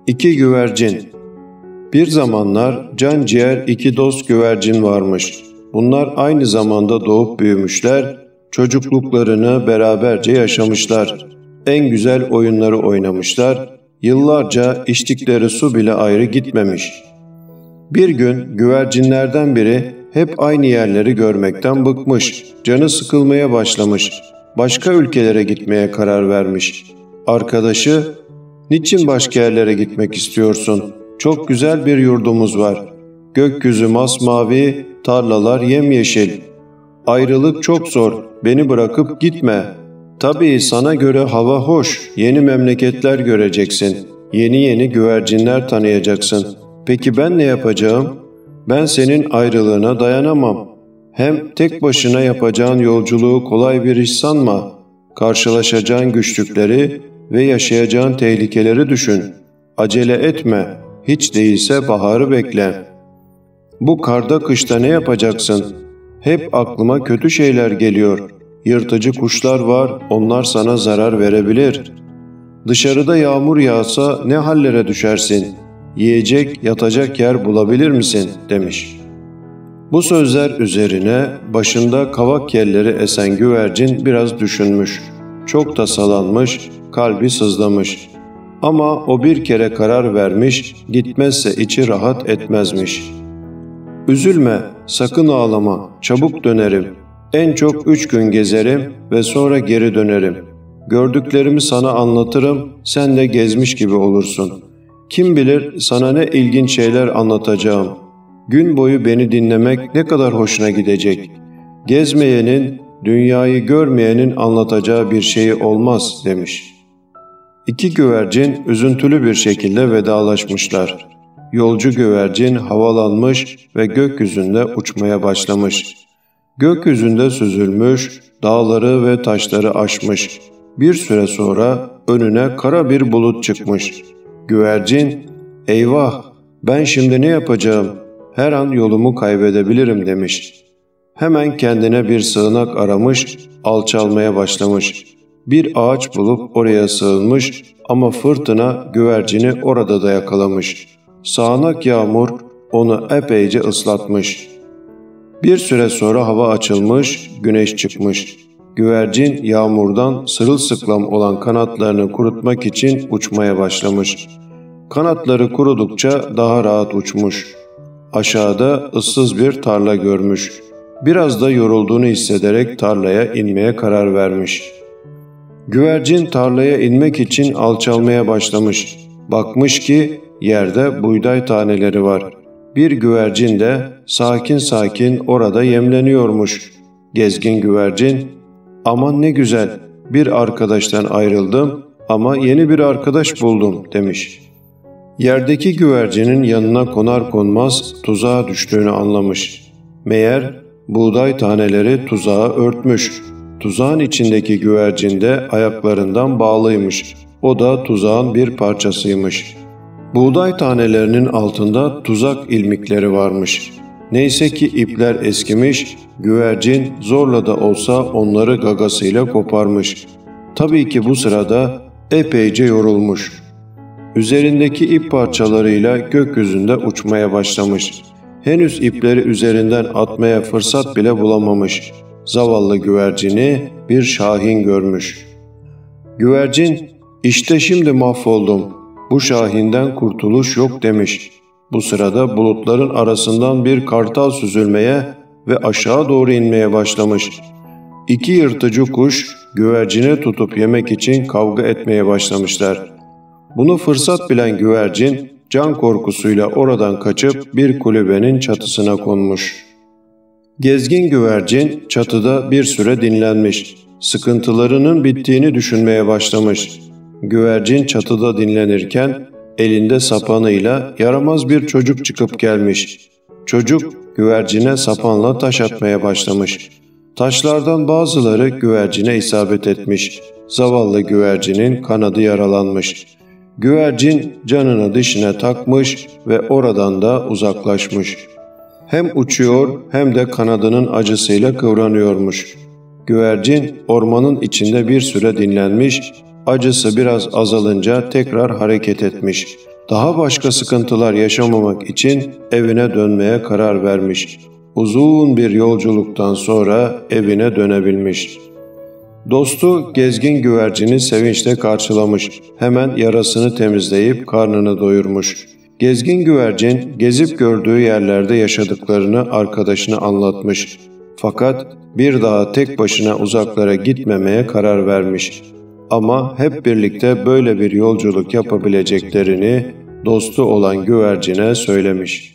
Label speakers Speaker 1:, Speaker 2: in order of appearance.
Speaker 1: İki güvercin. Bir zamanlar can ciğer iki dost güvercin varmış. Bunlar aynı zamanda doğup büyümüşler, çocukluklarını beraberce yaşamışlar. En güzel oyunları oynamışlar, yıllarca içtikleri su bile ayrı gitmemiş. Bir gün güvercinlerden biri hep aynı yerleri görmekten bıkmış, canı sıkılmaya başlamış, başka ülkelere gitmeye karar vermiş. Arkadaşı, "Niçin başka yerlere gitmek istiyorsun? Çok güzel bir yurdumuz var. Gökyüzü masmavi, tarlalar yemyeşil. Ayrılık çok zor, beni bırakıp gitme. Tabii sana göre hava hoş, yeni memleketler göreceksin. Yeni güvercinler tanıyacaksın. Peki ben ne yapacağım? Ben senin ayrılığına dayanamam. Hem tek başına yapacağın yolculuğu kolay bir iş sanma. Karşılaşacağın güçlükleri ve yaşayacağın tehlikeleri düşün. Acele etme, hiç değilse baharı bekle. Bu karda kışta ne yapacaksın? Hep aklıma kötü şeyler geliyor. Yırtıcı kuşlar var, onlar sana zarar verebilir. Dışarıda yağmur yağsa ne hallere düşersin? Yiyecek, yatacak yer bulabilir misin?" demiş. Bu sözler üzerine başında kavak yelleri esen güvercin biraz düşünmüş. Çok tasalanmış, kalbi sızlamış. Ama o bir kere karar vermiş, gitmezse içi rahat etmezmiş. "Üzülme, sakın ağlama, çabuk dönerim. En çok 3 gün gezerim ve sonra geri dönerim. Gördüklerimi sana anlatırım, sen de gezmiş gibi olursun. Kim bilir sana ne ilginç şeyler anlatacağım. Gün boyu beni dinlemek ne kadar hoşuna gidecek. Gezmeyenin, dünyayı görmeyenin anlatacağı bir şey olmaz," demiş. İki güvercin üzüntülü bir şekilde vedalaşmışlar. Yolcu güvercin havalanmış ve gökyüzünde uçmaya başlamış. Gökyüzünde süzülmüş, dağları ve taşları aşmış. Bir süre sonra önüne kara bir bulut çıkmış. Güvercin, "Eyvah, ben şimdi ne yapacağım? Her an yolumu kaybedebilirim," demiş. Hemen kendine bir sığınak aramış, alçalmaya başlamış. Bir ağaç bulup oraya sığınmış ama fırtına güvercini orada da yakalamış. Sağanak yağmur onu epeyce ıslatmış. Bir süre sonra hava açılmış, güneş çıkmış. Güvercin yağmurdan sırılsıklam olan kanatlarını kurutmak için uçmaya başlamış. Kanatları kurudukça daha rahat uçmuş. Aşağıda ıssız bir tarla görmüş. Biraz da yorulduğunu hissederek tarlaya inmeye karar vermiş. Güvercin tarlaya inmek için alçalmaya başlamış. Bakmış ki yerde buğday taneleri var. Bir güvercin de sakin sakin orada yemleniyormuş. Gezgin güvercin, "Aman ne güzel, bir arkadaştan ayrıldım ama yeni bir arkadaş buldum," demiş. Yerdeki güvercinin yanına konar konmaz tuzağa düştüğünü anlamış. Meğer buğday taneleri tuzağı örtmüş. Tuzağın içindeki güvercin de ayaklarından bağlıymış. O da tuzağın bir parçasıymış. Buğday tanelerinin altında tuzak ilmikleri varmış. Neyse ki ipler eskimiş, güvercin zorla da olsa onları gagasıyla koparmış. Tabii ki bu sırada epeyce yorulmuş. Üzerindeki ip parçalarıyla gökyüzünde uçmaya başlamış. Henüz ipleri üzerinden atmaya fırsat bile bulamamış. Zavallı güvercini bir şahin görmüş. Güvercin, "İşte şimdi mahvoldum. Bu şahinden kurtuluş yok," demiş. Bu sırada bulutların arasından bir kartal süzülmeye ve aşağı doğru inmeye başlamış. İki yırtıcı kuş güvercini tutup yemek için kavga etmeye başlamışlar. Bunu fırsat bilen güvercin can korkusuyla oradan kaçıp bir kulübenin çatısına konmuş. Gezgin güvercin çatıda bir süre dinlenmiş. Sıkıntılarının bittiğini düşünmeye başlamış. Güvercin çatıda dinlenirken elinde sapanıyla yaramaz bir çocuk çıkıp gelmiş. Çocuk güvercine sapanla taş atmaya başlamış. Taşlardan bazıları güvercine isabet etmiş. Zavallı güvercinin kanadı yaralanmış. Güvercin canını dişine takmış ve oradan da uzaklaşmış. Hem uçuyor hem de kanadının acısıyla kıvranıyormuş. Güvercin ormanın içinde bir süre dinlenmiş, acısı biraz azalınca tekrar hareket etmiş. Daha başka sıkıntılar yaşamamak için evine dönmeye karar vermiş. Uzun bir yolculuktan sonra evine dönebilmiş. Dostu gezgin güvercini sevinçle karşılamış. Hemen yarasını temizleyip karnını doyurmuş. Gezgin güvercin gezip gördüğü yerlerde yaşadıklarını arkadaşına anlatmış. Fakat bir daha tek başına uzaklara gitmemeye karar vermiş. Ama hep birlikte böyle bir yolculuk yapabileceklerini dostu olan güvercine söylemiş.